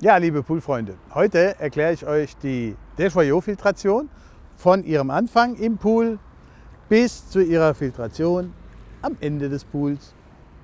Ja, liebe Poolfreunde, heute erkläre ich euch die Desjoyeaux-Filtration von ihrem Anfang im Pool bis zu ihrer Filtration am Ende des Pools.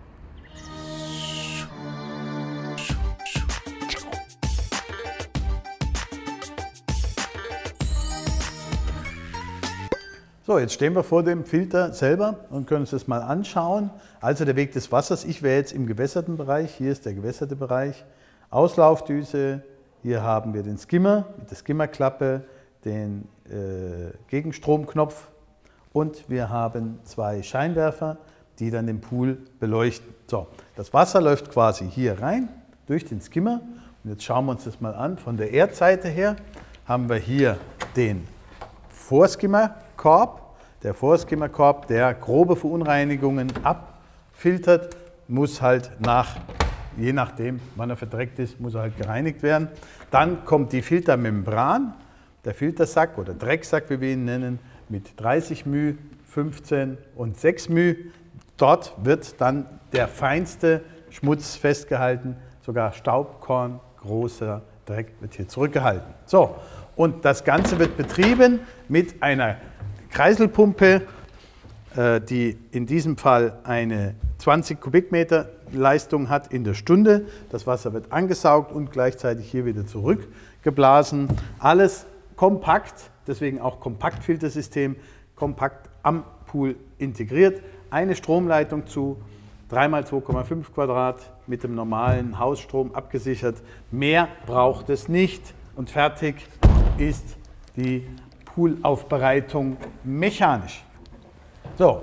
So, jetzt stehen wir vor dem Filter selber und können uns das mal anschauen. Also der Weg des Wassers. Ich wäre jetzt im gewässerten Bereich. Hier ist der gewässerte Bereich. Auslaufdüse. Hier haben wir den Skimmer mit der Skimmerklappe, den Gegenstromknopf und wir haben zwei Scheinwerfer, die dann den Pool beleuchten. So, das Wasser läuft quasi hier rein durch den Skimmer. Und jetzt schauen wir uns das mal an. Von der Erdseite her haben wir hier den Vorskimmerkorb. Der Vorskimmerkorb, der grobe Verunreinigungen abfiltert, muss halt je nachdem, wann er verdreckt ist, muss er halt gereinigt werden. Dann kommt die Filtermembran, der Filtersack oder Drecksack, wie wir ihn nennen, mit 30 μ, 15 und 6 μ. Dort wird dann der feinste Schmutz festgehalten, sogar Staubkorn, großer Dreck wird hier zurückgehalten. So, und das Ganze wird betrieben mit einer Kreiselpumpe, die in diesem Fall eine 20 Kubikmeter Leistung hat in der Stunde. Das Wasser wird angesaugt und gleichzeitig hier wieder zurückgeblasen. Alles kompakt, deswegen auch Kompaktfiltersystem, kompakt am Pool integriert. Eine Stromleitung zu 3x2,5 Quadrat mit dem normalen Hausstrom abgesichert. Mehr braucht es nicht und fertig ist die Poolaufbereitung mechanisch. So,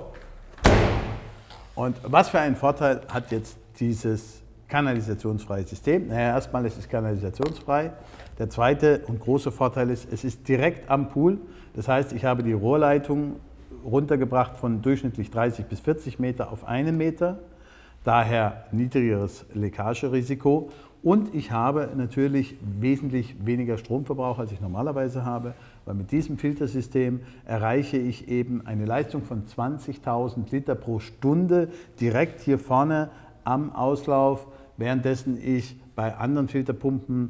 und was für einen Vorteil hat jetzt dieses kanalisationsfreie System? Naja, erstmal ist es kanalisationsfrei. Der zweite und große Vorteil ist, es ist direkt am Pool. Das heißt, ich habe die Rohrleitung runtergebracht von durchschnittlich 30 bis 40 Meter auf 1 Meter. Daher niedrigeres Leckagerisiko. Und ich habe natürlich wesentlich weniger Stromverbrauch, als ich normalerweise habe, weil mit diesem Filtersystem erreiche ich eben eine Leistung von 20.000 Liter pro Stunde direkt hier vorne am Auslauf, währenddessen ich bei anderen Filterpumpen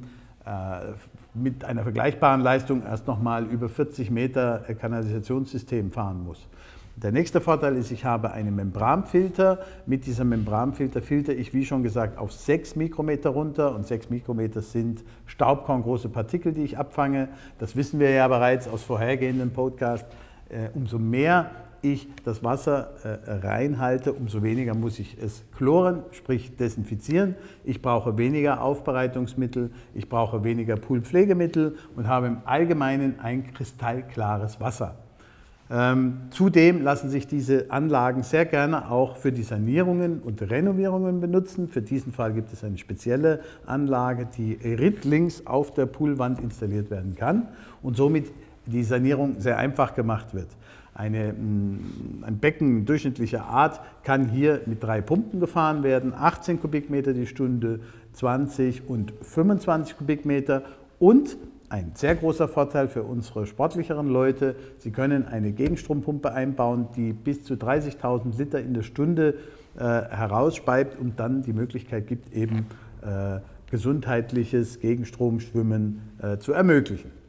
mit einer vergleichbaren Leistung erst nochmal über 40 Meter Kanalisationssystem fahren muss. Der nächste Vorteil ist, ich habe einen Membranfilter. Mit diesem Membranfilter filter ich, wie schon gesagt, auf 6 Mikrometer runter. Und 6 Mikrometer sind staubkorngroße Partikel, die ich abfange. Das wissen wir ja bereits aus vorhergehenden Podcasts. Umso mehr ich das Wasser reinhalte, umso weniger muss ich es chloren, sprich desinfizieren. Ich brauche weniger Aufbereitungsmittel, ich brauche weniger Poolpflegemittel und habe im Allgemeinen ein kristallklares Wasser. Zudem lassen sich diese Anlagen sehr gerne auch für die Sanierungen und Renovierungen benutzen. Für diesen Fall gibt es eine spezielle Anlage, die rittlings auf der Poolwand installiert werden kann und somit die Sanierung sehr einfach gemacht wird. Ein Becken durchschnittlicher Art kann hier mit 3 Pumpen gefahren werden, 18 Kubikmeter die Stunde, 20 und 25 Kubikmeter und ein sehr großer Vorteil für unsere sportlicheren Leute, Sie können eine Gegenstrompumpe einbauen, die bis zu 30.000 Liter in der Stunde herausspeibt und dann die Möglichkeit gibt, eben gesundheitliches Gegenstromschwimmen zu ermöglichen.